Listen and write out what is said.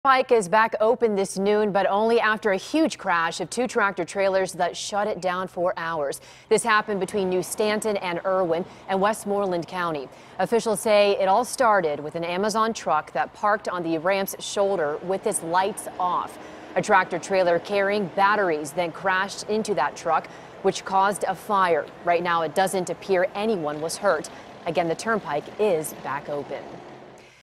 Turnpike is back open this noon, but only after a huge crash of two tractor trailers that shut it down for hours. This happened between New Stanton and Irwin and Westmoreland County. Officials say it all started with an Amazon truck that parked on the ramp's shoulder with its lights off. A tractor trailer carrying batteries then crashed into that truck, which caused a fire. Right now, it doesn't appear anyone was hurt. Again, the Turnpike is back open.